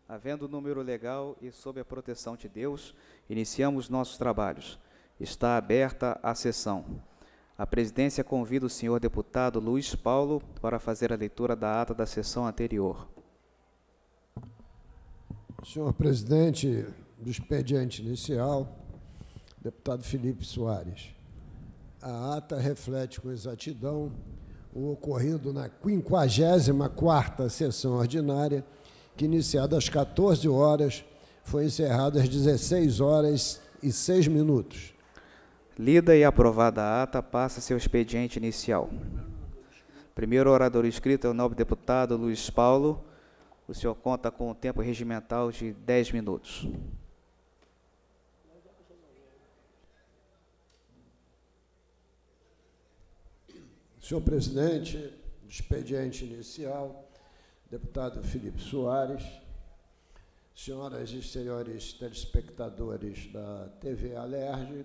Havendo número legal e sob a proteção de Deus, iniciamos nossos trabalhos. Está aberta a sessão. A presidência convida o senhor deputado Luiz Paulo para fazer a leitura da ata da sessão anterior. Senhor presidente do expediente inicial, deputado Felipe Soares, a ata reflete com exatidão o ocorrido na 54ª sessão ordinária, que, iniciada às 14 horas, foi encerrada às 16h06. Lida e aprovada a ata, passa-se ao expediente inicial. Primeiro orador inscrito é o nobre deputado Luiz Paulo. O senhor conta com um tempo regimental de 10 minutos. Senhor presidente do expediente inicial, deputado Felipe Soares, senhoras e senhores telespectadores da TV Alerj,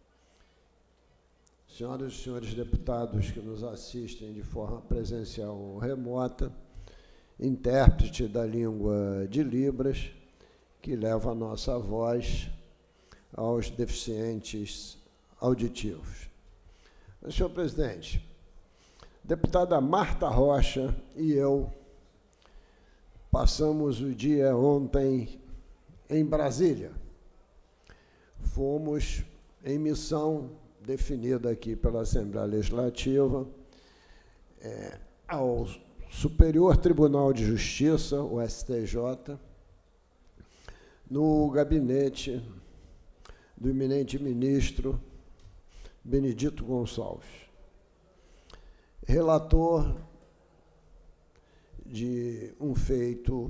senhoras e senhores deputados que nos assistem de forma presencial ou remota, intérprete da língua de Libras, que leva a nossa voz aos deficientes auditivos. Senhor presidente, deputada Marta Rocha e eu passamos o dia ontem em Brasília. Fomos em missão definida aqui pela Assembleia Legislativa ao Superior Tribunal de Justiça, o STJ, no gabinete do eminente ministro Benedito Gonçalves, relator de um feito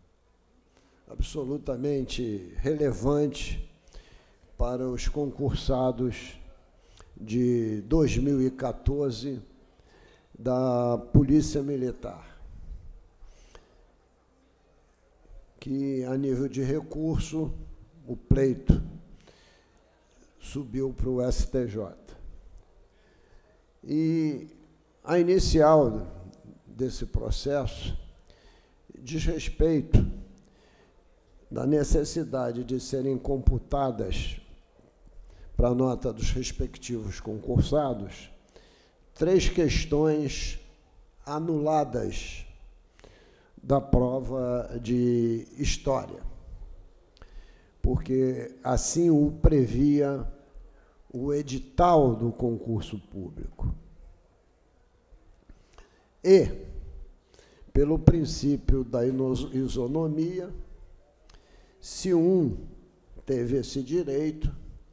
absolutamente relevante para os concursados de 2014 da Polícia Militar, que, a nível de recurso, o pleito subiu para o STJ. E a inicial desse processo diz respeito da necessidade de serem computadas para a nota dos respectivos concursados 3 questões anuladas da prova de História, porque assim o previa o edital do concurso público. E, pelo princípio da isonomia, se um teve esse direito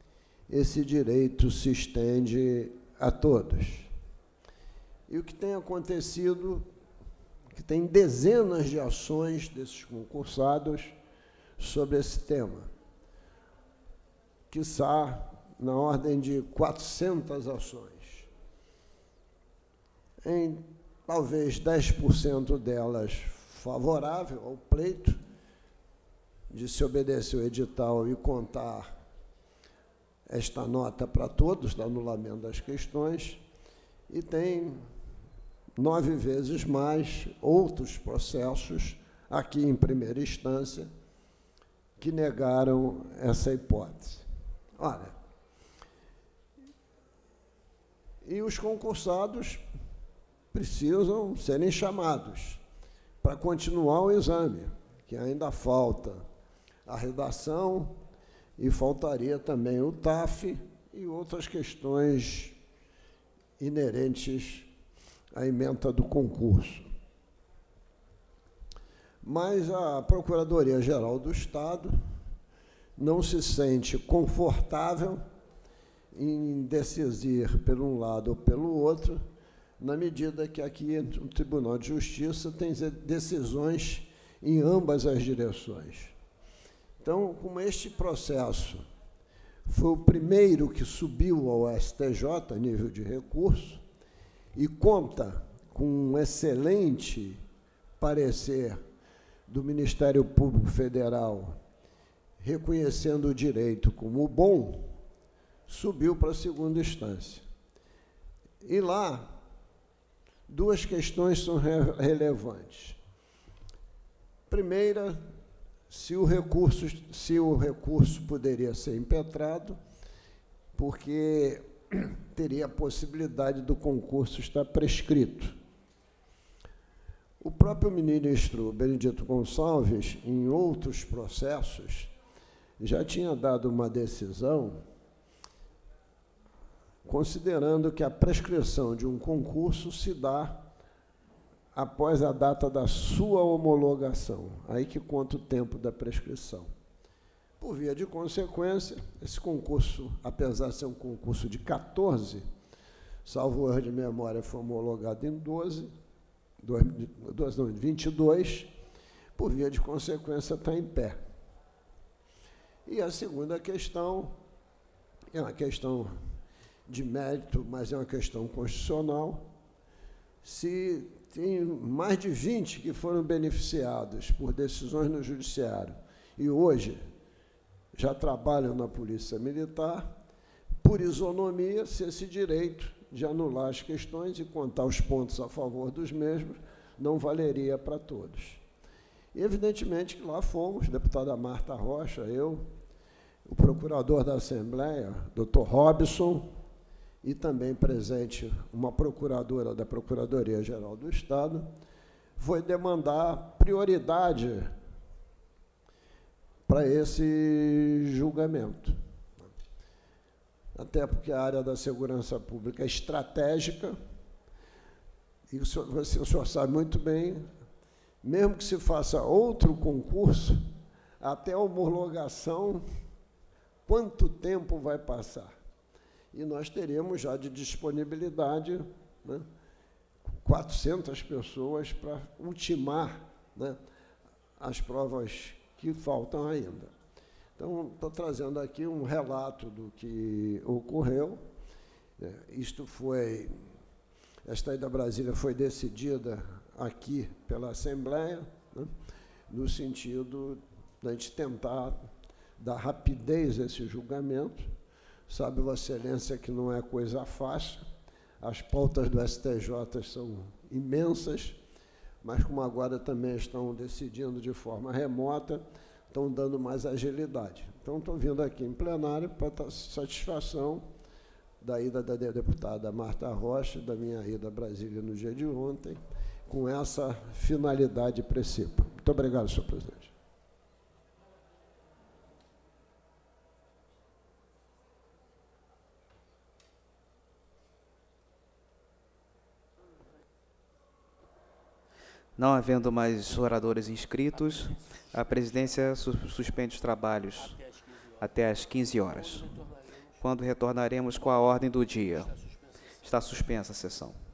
se estende a todos. E o que tem acontecido, que tem dezenas de ações desses concursados sobre esse tema, quiçá na ordem de 400 ações. Em talvez 10% delas favorável ao pleito, de se obedecer o edital e contar esta nota para todos, do anulamento das questões, e tem 9 vezes mais outros processos, aqui em primeira instância, que negaram essa hipótese. Ora, e os concursados precisam serem chamados para continuar o exame, que ainda falta a redação e faltaria também o TAF e outras questões inerentes à ementa do concurso. Mas a Procuradoria-Geral do Estado não se sente confortável em decidir por um lado ou pelo outro, na medida que aqui o Tribunal de Justiça tem decisões em ambas as direções. Então, como este processo foi o primeiro que subiu ao STJ a nível de recurso e conta com um excelente parecer do Ministério Público Federal reconhecendo o direito como bom, subiu para a segunda instância. E lá, 2 questões são relevantes. Primeira se o recurso poderia ser impetrado, porque teria a possibilidade do concurso estar prescrito. O próprio ministro Benedito Gonçalves, em outros processos, já tinha dado uma decisão considerando que a prescrição de um concurso se dá após a data da sua homologação, aí que conta o tempo da prescrição. Por via de consequência, esse concurso, apesar de ser um concurso de 14, salvo erro de memória, foi homologado em 22, por via de consequência, está em pé. E a segunda questão é uma questão de mérito, mas é uma questão constitucional. Se tem mais de 20 que foram beneficiados por decisões no judiciário e hoje já trabalham na Polícia Militar, por isonomia, se esse direito de anular as questões e contar os pontos a favor dos mesmos não valeria para todos. E, evidentemente, que lá fomos, deputada Marta Rocha, eu, o procurador da Assembleia, doutor Robson, e também presente uma procuradora da Procuradoria-Geral do Estado, foi demandar prioridade para esse julgamento. Até porque a área da segurança pública é estratégica, e o senhor sabe muito bem, mesmo que se faça outro concurso, até a homologação, quanto tempo vai passar? E nós teremos já de disponibilidade, né, 400 pessoas para ultimar, né, as provas que faltam ainda. Então, estou trazendo aqui um relato do que ocorreu. Esta ida a Brasília foi decidida aqui pela Assembleia, né, no sentido de a gente tentar dar rapidez a esse julgamento. Sabe, Vossa Excelência, que não é coisa fácil, as pautas do STJ são imensas, mas como agora também estão decidindo de forma remota, estão dando mais agilidade. Então, estou vindo aqui em plenário para dar satisfação da ida da deputada Marta Rocha, da minha ida a Brasília no dia de ontem, com essa finalidade e princípio. Muito obrigado, senhor presidente. Não havendo mais oradores inscritos, a presidência suspende os trabalhos até às 15 horas, quando retornaremos com a ordem do dia. Está suspensa a sessão.